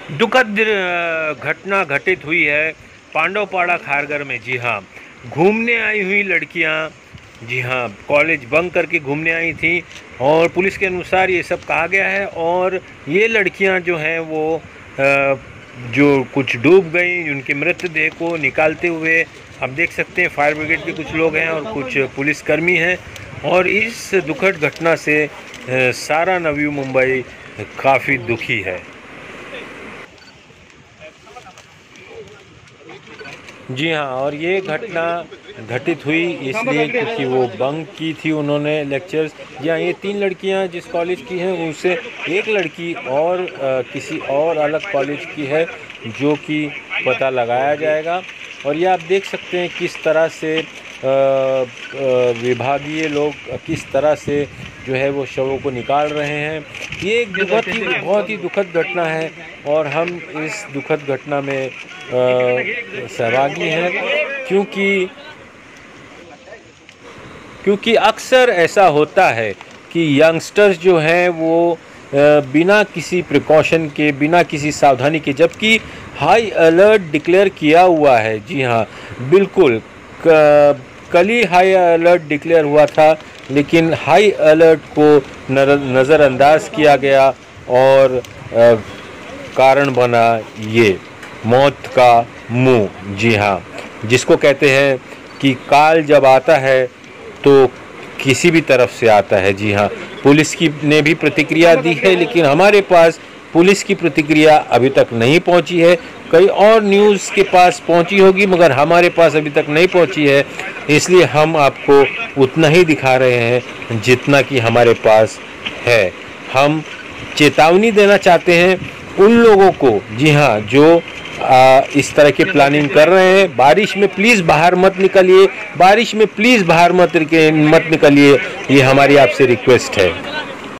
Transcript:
दुखद घटना घटित हुई है पांडवपाड़ा खारगर में। जी हाँ, घूमने आई हुई लड़कियां, जी हाँ, कॉलेज बंक करके घूमने आई थी और पुलिस के अनुसार ये सब कहा गया है। और ये लड़कियां जो हैं वो जो कुछ डूब गई, उनके मृतदेह को निकालते हुए आप देख सकते हैं फायर ब्रिगेड के कुछ लोग हैं और कुछ पुलिसकर्मी हैं। और इस दुखद घटना से सारा नवी मुंबई काफ़ी दुखी है। जी हाँ, और ये घटना घटित हुई इसलिए क्योंकि वो बंक की थी उन्होंने लेक्चर्स। जी हाँ, ये 3 लड़कियां जिस कॉलेज की हैं उनसे एक लड़की और किसी और अलग कॉलेज की है जो कि पता लगाया जाएगा। और ये आप देख सकते हैं किस तरह से विभागीय लोग किस तरह से जो है वो शवों को निकाल रहे हैं। ये एक बहुत ही दुखद घटना है और हम इस दुखद घटना में सहभागी हैं क्योंकि अक्सर ऐसा होता है कि यंगस्टर्स जो हैं वो बिना किसी प्रिकॉशन के, बिना किसी सावधानी के, जबकि हाई अलर्ट डिक्लेयर किया हुआ है। जी हाँ, बिल्कुल कल ही हाई अलर्ट डिक्लेयर हुआ था, लेकिन हाई अलर्ट को नज़रअंदाज किया गया और कारण बना ये मौत का मुंह। जी हाँ, जिसको कहते हैं कि काल जब आता है तो किसी भी तरफ से आता है। जी हाँ, पुलिस की ने भी प्रतिक्रिया दी है, लेकिन हमारे पास पुलिस की प्रतिक्रिया अभी तक नहीं पहुंची है। कई और न्यूज़ के पास पहुंची होगी मगर हमारे पास अभी तक नहीं पहुंची है, इसलिए हम आपको उतना ही दिखा रहे हैं जितना कि हमारे पास है। हम चेतावनी देना चाहते हैं उन लोगों को, जी हाँ, जो इस तरह की प्लानिंग कर रहे हैं। बारिश में प्लीज़ बाहर मत निकलिए, बारिश में प्लीज़ बाहर मत निकलिए, ये हमारी आपसे रिक्वेस्ट है।